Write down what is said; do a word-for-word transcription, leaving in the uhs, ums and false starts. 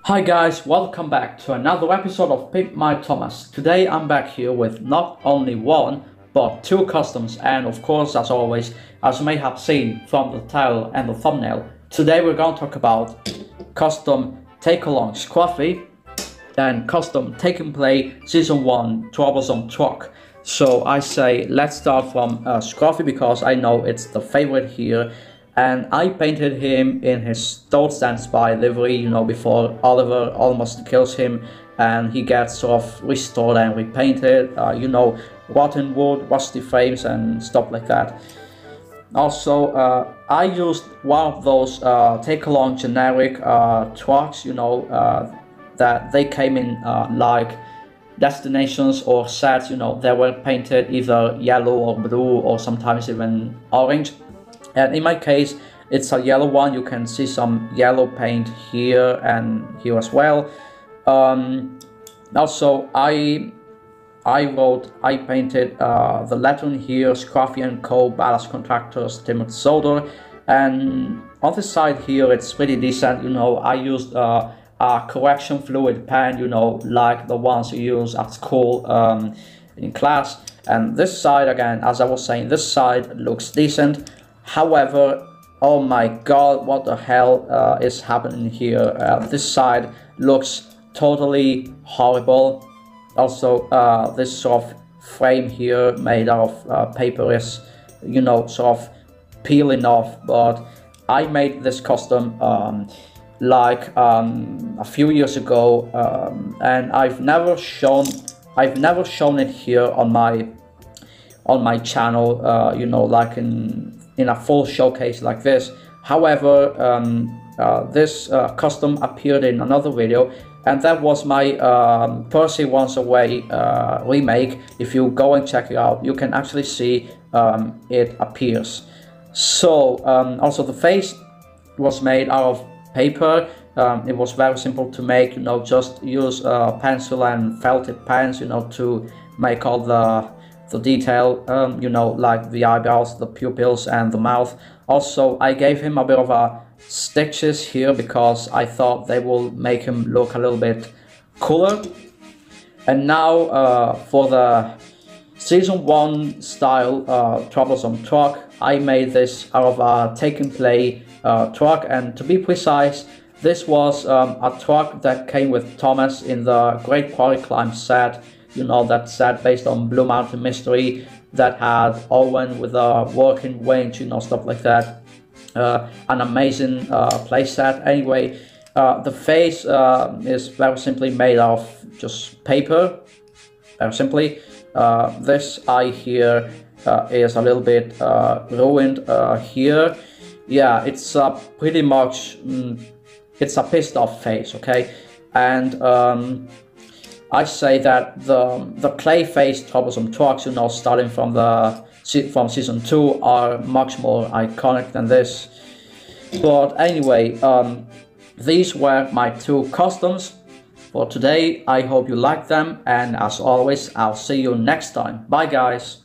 Hi guys, welcome back to another episode of Pimp My Thomas. Today I'm back here with not only one, but two customs, and of course, as always, as you may have seen from the title and the thumbnail, today we're going to talk about custom take-along Scruffy and custom take and play season one troublesome truck. So I say let's start from uh, Scruffy because I know it's the favorite here. And I painted him in his Don't Stand By livery, you know, before Oliver almost kills him and he gets sort of restored and repainted, uh, you know, rotten wood, rusty frames and stuff like that. Also, uh, I used one of those uh, take-along generic uh, trucks, you know, uh, that they came in uh, like destinations or sets, you know, they were painted either yellow or blue or sometimes even orange. And in my case, it's a yellow one. You can see some yellow paint here and here as well. Um, also, I I wrote, I painted uh, the lettering here, Scruffy and Co. Ballast Contractors, Timothy Soder. And on this side here, it's pretty decent. You know, I used uh, a correction fluid pen, you know, like the ones you use at school um, in class. And this side, again, as I was saying, this side looks decent. However, oh my god, what the hell uh, is happening here? Uh, this side looks totally horrible. Also, uh, this sort of frame here made out of uh, paper is, you know, sort of peeling off. But I made this custom um, like um, a few years ago, um, and I've never shown, I've never shown it here on my on my channel. Uh, you know, like in. in a full showcase like this. However, um, uh, this uh, custom appeared in another video, and that was my um, Percy Once Away uh, remake. If you go and check it out, you can actually see um, it appears. So um, also the face was made out of paper. Um, it was very simple to make, you know, just use uh, pencil and felted pens, you know, to make all the the detail, um, you know, like the eyebrows, the pupils and the mouth. Also, I gave him a bit of a stitches here because I thought they will make him look a little bit cooler. And now uh, for the season one style uh, troublesome truck, I made this out of a take and play uh, truck, and to be precise, this was um, a truck that came with Thomas in the Great Quarry Climb set. You know, that set based on Blue Mountain Mystery that had Owen with a working winch, you know, stuff like that. Uh, an amazing uh, play set. Anyway, uh, the face uh, is very simply made of just paper, very simply. Uh, this eye here uh, is a little bit uh, ruined uh, here. Yeah, it's uh, pretty much, mm, it's a pissed off face, okay? And um, I say that the the clay faced troublesome trucks, you know, starting from the from season two, are much more iconic than this. But anyway, um, these were my two customs for today. I hope you liked them, and as always, I'll see you next time. Bye, guys.